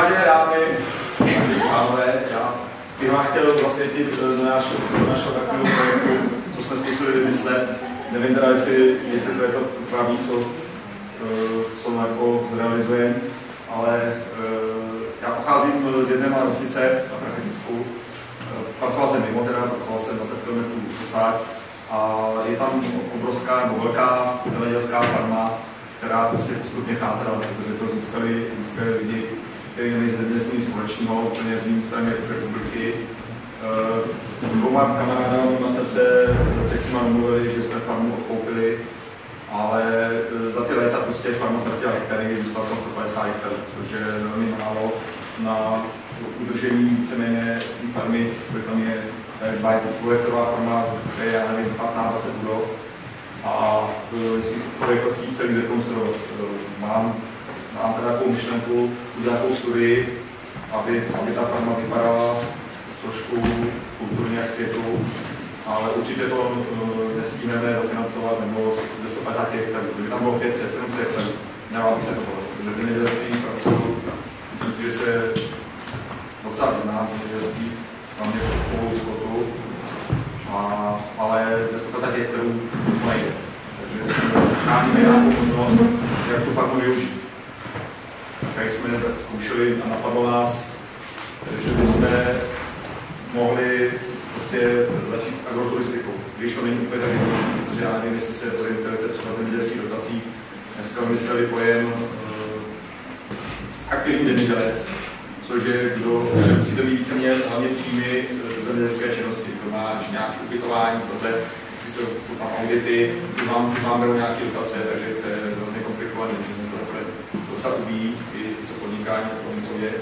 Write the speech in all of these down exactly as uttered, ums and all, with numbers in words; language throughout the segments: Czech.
Vážené dámy, vážení pánové, já bych vám chtěl vlastně jít do našeho takového projektu, co jsme zkusili vymyslet. Nevím teda, jestli, jestli to je to pravý, co, co jako zrealizujeme, ale já pocházím z jedné malé vesnice na Prachaticku. Pracoval jsem mimo, teda pracoval jsem dvacet kilometrů dosah a je tam obrovská nebo velká zemědělská farma, která prostě postupně chátrala, protože to získali, získali lidi, kteří měli zemědělství společného, úplně z jiné strany republiky. S dvouma kamarádami jsme se, tak si mám mluvili, že jsme farmu odkoupili, ale za ty léta prostě farma ztratila hektary, zůstala tam sto padesát hektarů, což je velmi málo na udržení víceméně farmy, protože tam je dvouhektarová farma, kde je, já nevím, patnáct dvacet budov. A projekt to chtít celý zrekonstruovat. Mám, mám teda takovou myšlenku, udělat takovou studii, aby, aby ta farma vypadala trošku kulturně jak světu, ale určitě to uh, nestihneme dofinancovat nebo ze sto padesát hektarů. Kdyby tam bylo pět set, sedm set hektarů, nedává by se to bylo. Protože zemědělství pracuju, myslím si, že se docela vyznám v zemědělství, hlavně po skotu. A, ale ze sto padesát hektarů nejde. Takže chráníme nějakou možnost, jak tu farmu využít. Tak jsme tak zkoušeli a napadlo nás, že bychom mohli prostě začít s agroturistikou. Když to není úplně tak jednoduché, protože já nevím, jestli se orientujete třeba zemědělských dotací. Dneska vymysleli pojem uh, aktivní zemědělec, což je kdo, že musíte mít víceméně hlavně příjmy ze zemědělské činnosti. Kdo má nějaké ubytování, tohle, jsou, jsou tam audity, kdy vám, vám berou nějaké dotace, takže to je hrozně komplikované. To se ubíjí i to podnikání na podnikově.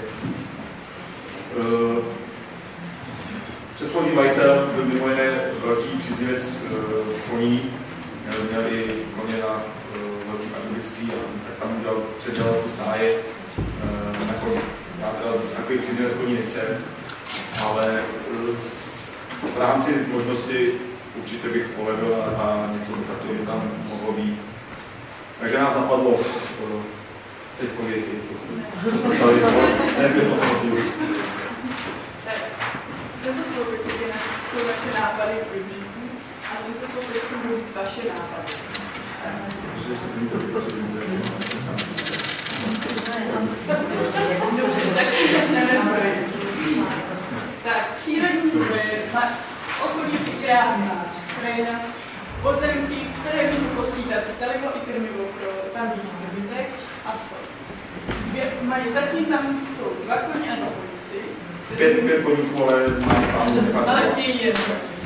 Uh, Předchozí majitel byl mimo jiné velký příznivec uh, koní, měl i koně na uh, velký pardubický, tak tam udělal předělal ty stáje uh, na koně. Já teda takový příznivec koní nejsem, ale uh, v rámci možnosti určitě bych povedl a, a něco takového tam mohlo být. Takže nás napadlo uh, teď povědět. Nebyl to samotný. Toto jsou určitě jsou naše nápady k využití a toto jsou budou vaše nápady. Tak, přírodní zdroje, okolí krásná krajina, pozemky, které můžou posvítat stelivo i krmivo pro tamní dobytek a skot. Mají zatím tam jsou dva koně a dva koníci. Pět, pět koníků, ale mám tam. Ale chtějí jedno.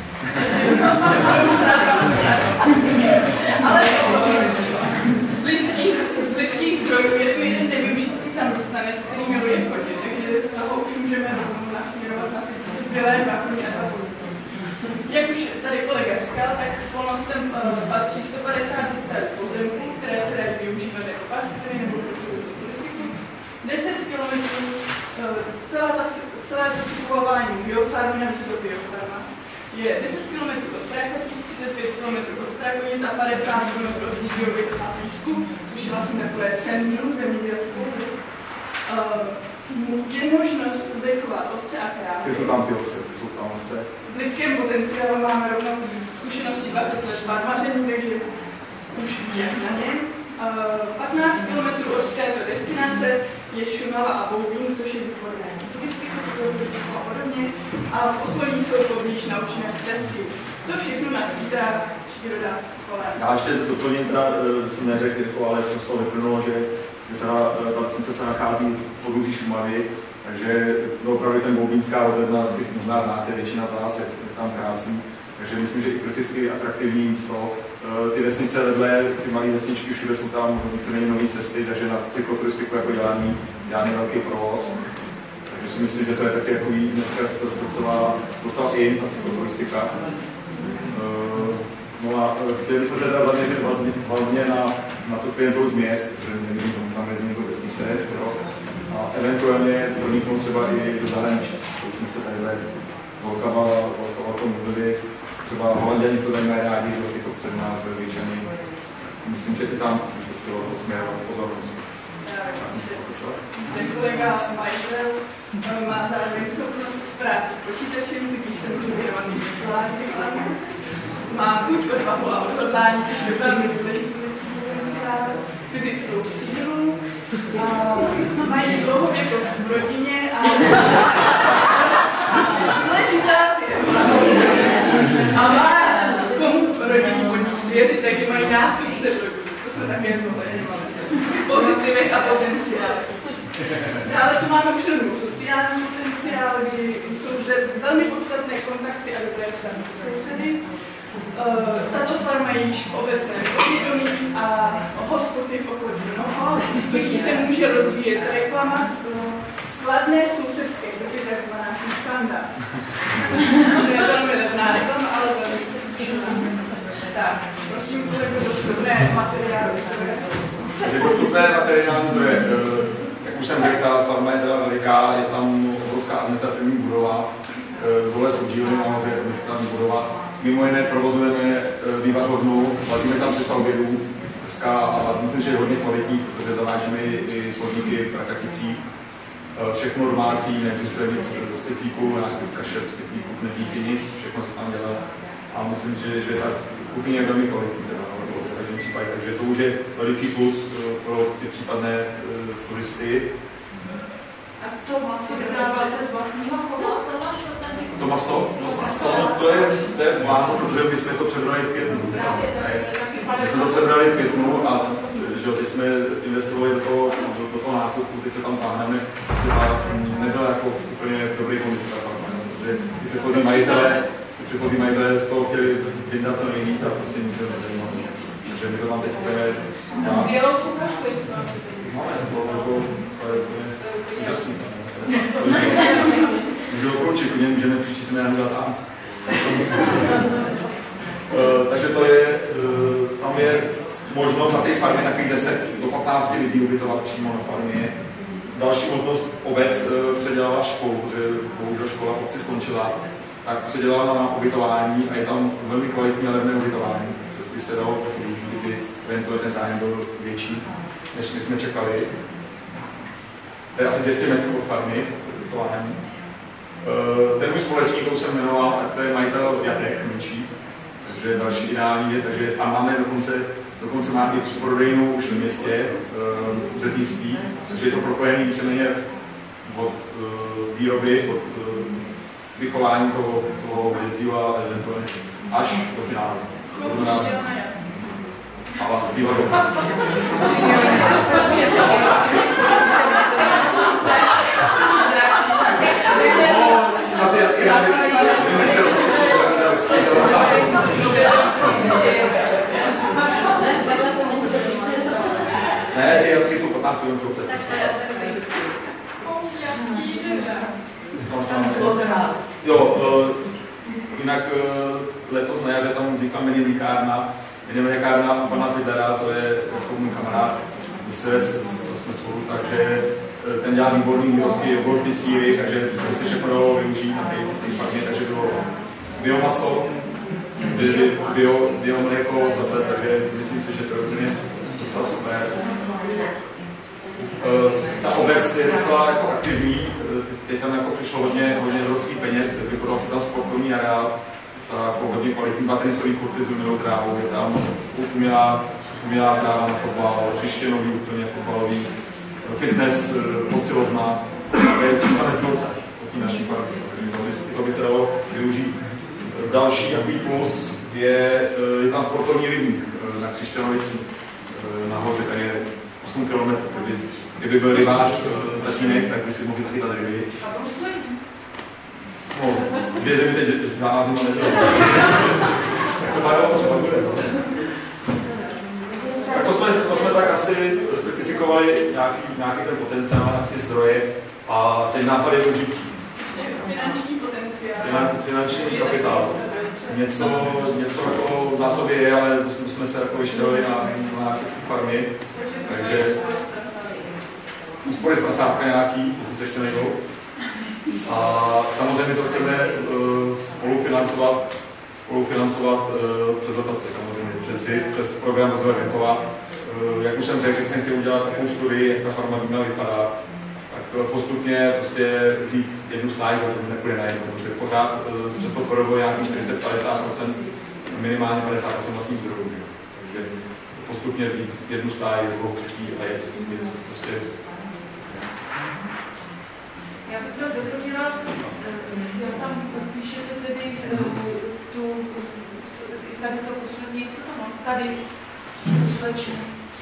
Ale z lidských, z lidských zdrojů je to jeden nevyužitý zaměstnanec, který miluje koně, takže toho už můžeme rovnou nasměrovat na ty zbylé dva koně a dva koníky. Jak už tady kolega říkal, tak volnostem uh, patří sto padesát hektarů pozemků, které se dají využívat jako pastviny nebo turistiku. deset kilometrů uh, celá ta, celé to situování biofarmy na to biofarma je deset kilometrů od Prachatic, třicet pět kilometrů od Strakonic a padesát kilometrů od Žižkovic a Písku, což je vlastně takové centrum zemědělského. Uh, je možnost zde chovat ovce a krávy. Jsou tam ty ovce, jsou tam ovce. V lidském potenciálu máme rovnou zkušenosti dvacet let farmaření, takže už jak na ně. patnáct kilometrů od této destinace je Šumava a Boubín, což je výborné turistiku, a podobně. A v okolí jsou poblíž naučné stezky. To všechno nás skýtá příroda kolem. Já ještě doplním, teda jsem neřekl, ale jsem z toho vyplnulo, že, že teda ta vesnice se nachází v podůží Šumavy, takže opravdu ten Boubínská rozhledna asi možná znáte, většina z vás je tam krásný. Takže myslím, že i turisticky atraktivní místo. Ty vesnice vedle, ty malé vesničky, všude jsou tam víceméně nové cesty, takže na cykloturistiku jako dělaný, dělaný velký provoz. Takže si myslím, že to je taky jako dneska docela, docela in, ta cykloturistika. No a chtěli jsme se teda zaměřit vlastně, vlastně na, na tu klientelu z měst, protože nevím, tam mezi někoho vesnice, a eventuálně proniknout třeba i do zahraničí. Už jsme se tady volkava o tom mluvili. Třeba Holanděni to tady mají rádi, do těch obce u nás, Belgičani. Myslím, že i tam bylo směrovat pozornost. právě vlastně ten kolega majitel má zároveň schopnost práce s počítačem, když jsem studovaný vzdělání, má chuť, odvahu a odhodlání, což je velmi důležitý potenciál, fyzickou sílu, mají dlouhověkost v rodině a důležitá a má komu rodinu podnik svěřit, takže mají nástupce v rodině. To jsme také zohledňovali. Pozitivech a potenciálech. Dále tu máme už rovnou sociální potenciál, kdy jsou zde velmi podstatné kontakty a dobré vztahy s sousedy. Tato farma je již v obecném povědomí a hospod je v okolí mnoho, tudíž se může rozvíjet reklama z kladné sousedské doby, takzvaná kanda. To je velmi levná reklama, ale velmi účinná. Tak, prosím, kolego, dostupné materiály. Dostupné materiální zdroje. Jak už jsem řekl, ta farma je teda veliká, je tam obrovská administrativní budova, dole jsou dílny nahoře, administrativní budova. Mimo jiné provozujeme vývařovnu, platíme tam přes obědů a myslím, že je hodně kvalitní, protože zavážíme i podniky v Rakaticích. Všechno domácí, neexistuje nic z pytlíku, nějaký kašet z pytlíku, knedlíky, nic, všechno se tam dělá. A myslím, že, že ta kuchyně je velmi kvalitní v každém případě, takže to už je veliký plus pro ty případné uh, turisty. A to maso vydáváte z vlastního chovu? To maso tady? To maso? To, to, je, to je v plánu, protože my jsme to přebrali v květnu. My jsme to přebrali v květnu a že teď jsme investovali do toho, do, do toho nákupu, teď to tam táhneme a nebyla jako úplně dobrý kondici ta farma, protože ty předchozí majitelé, ty předchozí majitelé z toho chtěli vydat co nejvíc a prostě nikdo nezajímal. Takže my to tam teď chceme... A bělou kuchařku jsme. Máme to, to je úplně úžasný. Můžu doporučit, klidně můžeme příští se jmenovat tam. Takže to je, tam je možnost na té farmě takových deset do patnácti lidí ubytovat přímo na farmě. Další možnost obec předělala školu, protože bohužel škola v obci skončila, tak předělala na ubytování a je tam velmi kvalitní a levné ubytování. By se dalo využít, kdyby eventuálně ten zájem byl větší, než my jsme čekali. To je asi dvě stě metrů od farmy, ubytování. Ten můj společník, který jsem jmenoval, tak to je majitel z Jatek, menší, takže je další ideální věc, takže a máme dokonce, dokonce máme i prodejnu už v městě, v řeznictví, takže je to propojené víceméně od výroby, od vychování toho, toho vězdíla a eventuálně až do finále. To znamená, ale výroba. Na ty jatky, já nevím, jestli to se ne, ty jatky jsou patnáct milionů procent. Jo, jinak letos na jaře tam vznikla mini mlíkárna, mini mlíkárna pana Fidera, to je můj kamarád, myslec, to jsme spolu, takže ten dělá výborný výrobky, jogurty, síry, takže to se všechno dalo využít na té farmě, takže bylo biomaso, bio, bio mléko, takže myslím si, že to je úplně docela super. Ta obec je docela jako aktivní, teď tam jako přišlo hodně, hodně evropských peněz, vypadal se tam sportovní areál, docela jako hodně kvalitní, dva tenisový kurty s umělou trávou, je tam umělá, umělá tráva na fotbal, příště nový úplně fotbalový, fitness, posilovna, to je tři sta metrů od té naší farmy, to by se dalo využít. Další jaký plus je, je tam sportovní rybník na Křišťanovici, nahoře, tady je osm kilometrů. Kdyby byl rybář tatínek, tak by si mohli chytat ryby. A brusli? No, dvě zemi teď žádná zima nebyla. Tak to má dalo, třeba bude. Tak to jsme, to jsme tak asi specifikovali nějaký, nějaký ten potenciál, nějaké zdroje a teď nápady využití. Finanční potenciál. Finanční kapitál. Něco, něco jako v zásobě je, ale jsme se jako vyštěvali na, na nějaké farmy, takže úspory z prasátka nějaký, jestli se ještě nejdou. A samozřejmě to chceme uh, spolufinancovat, spolufinancovat uh, přes dotace samozřejmě, přes, přes program rozvoje venkova. Uh, jak už jsem řekl, že jsem chtěl udělat udělat takovou studii, jak ta farma vína vypadá, tak postupně prostě vzít jednu stáž, ale to nepůjde najednou, protože pořád přes to podobou nějakých čtyřicet až padesát procent, minimálně padesát procent vlastních zdrojů. Takže postupně vzít jednu stáž, druhou, třetí a jest, jest prostě. Já bych to doplnila, já tam píšete tedy tu, tady to poslední, tady tu slečnu.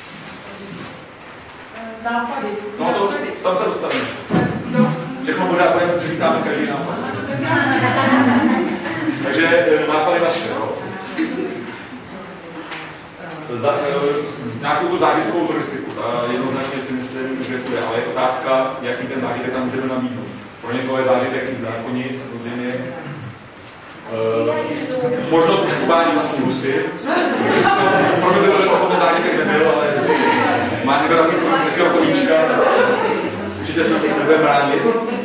Nápady. No to, tam se dostaneme. Všechno bude a budeme přivítáme každý nápad. Takže nápady naše, jo. Za, nějakou tu zážitkovou turistiku, ta jednoznačně si myslím, že to je, ale je otázka, jaký ten zážitek tam můžeme nabídnout. Pro někoho je zážitek jít zákonit, samozřejmě. Uh, možnost poškování vlastní husy. Pro mě by to osobně zážitek nebyl, ale má někdo takového koníčka, určitě se to nebudeme bránit.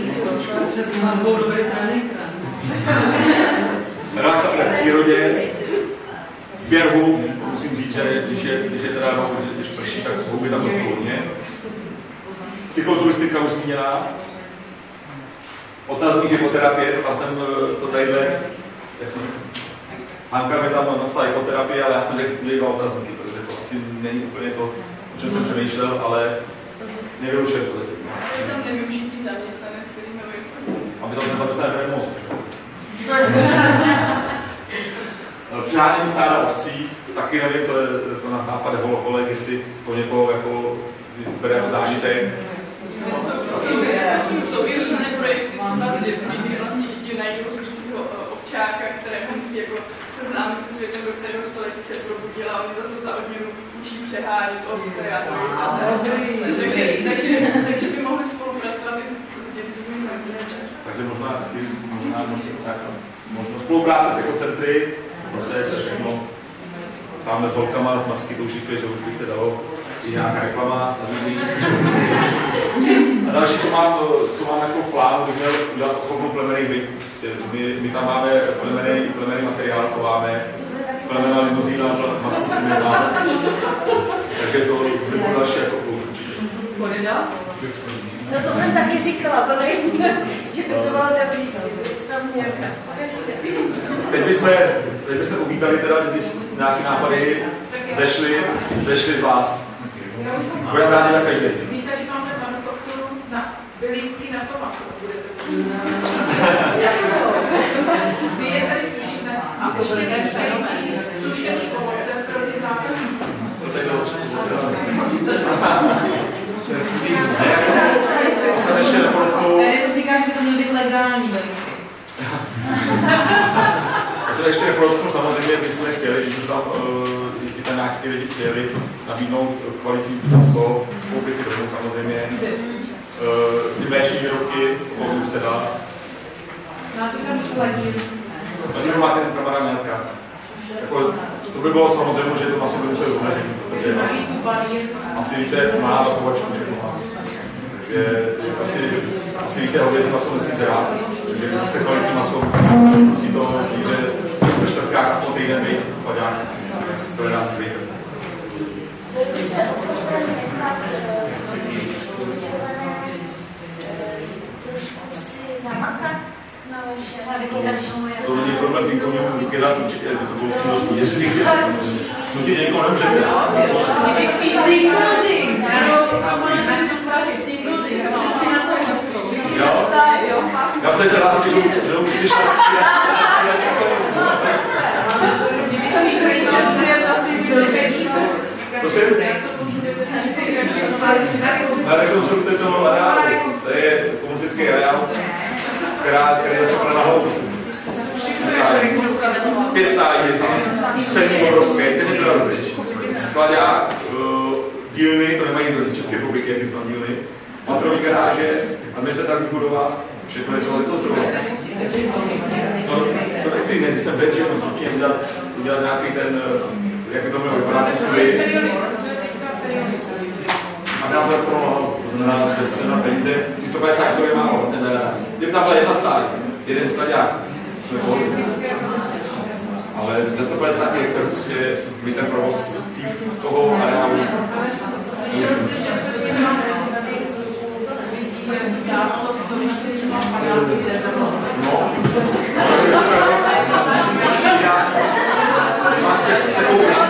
Relaxa v přírodě, sběr hub, musím říct, že když je, když je teda, no, když prší, tak houby tam rostou hodně. Cykloturistika už zmíněná. Otazník hypoterapie, tam jsem to tadyhle, jak jsem Hanka mi tam napsala hypoterapie, ale já jsem řekl dva otazníky, protože to asi není úplně to, o čem jsem přemýšlel, ale nevylučuje to teď. Je tam nevyužitý zaměstnanec, který jsme vypadli. Aby tam ten zaměstnanec nemohl. Přehánění stáda ovcí, taky nevím, to je to na nápad holek, jestli to někoho jako bere jako zážitek. Jsou i různé projekty, třeba s dětmi, kde vlastně děti najdou spícího ovčáka, které musí jako seznámit se světem, do kterého století se probudila, a oni za to za odměnu učí přehánět ovce a to takže, takže, takže by mohli spolupracovat i s dětskými zaměstnanci. Takže možná taky, možná, možná, tak, možná spolupráce s ekocentry, zase všechno tamhle s holkama, s masky, to už říkali, že už by se dalo i nějaká reklama. A další, co mám, co mám jako v plánu, bych měl udělat odchodnou plemenej byt. My, my tam máme plemenej, plemenej materiál, to máme plemená limuzína, masky si nemáme. Takže to by bylo další jako plus určitě. No to jsem taky říkala, to nevím, že by to bylo dobrý. Teď bychom, teď bychom uvítali teda, kdyby nějaké nápady zešly, zešly z vás. Budeme rádi za každý. Víte, když máme manufakturu na bylinky na to maso, budete vy je tady sušíme a ještě vynikající sušený ovoce pro ty základní. To tady bylo to jsem ještě nepodotknul. Tady říká, že by to měl být legální bylinky. Já jsem ještě nepodotknul, samozřejmě my jsme chtěli, když tam i tam nějaké lidi přijeli, nabídnout kvalitní maso, koupit si domů samozřejmě. Ty méší výrobky, toho souseda. Máte tam ladí. Tady máte ten kamarád nějaká. Jako, to by bylo samozřejmě, že to maso by muselo donažení, protože asi, asi víte, má takovočku, že to má. Takže asi, asi víte, hodně se maso musí zrát, takže když chce kvalitní maso, musí to zvíře ve čtvrtkách a po týden být v chladách, to je nás zvíře. To není problém, ty koně vykydat určitě, to bylo přínosný, jestli bych chtěl samozřejmě. No ti někoho nemůžete. Jo? Já jsem se rád, že jdou slyšet. Prosím? Na rekonstrukce toho areálu, to je komunistický areál, která je začala na hlavu. Pět stájí, sedm obrovské, ten je teda skladák, dílny, to nemají v České republiky, jak jsou dílny, patrový garáže, administrativní budova, všechno je třeba to zdroje. No, to nechci, nechci jsem řekl, že postupně udělat, udělat nějaký ten, jak by to mělo vypadat, studii. A nám to pomohlo, to znamená, že se na peníze, tři sta padesát to je málo, je tam byla jedna stáť, jeden skladák, co je pohodlný. Ale za sto padesát hektarů prostě by ten provoz toho areálu. No. Máš před sebou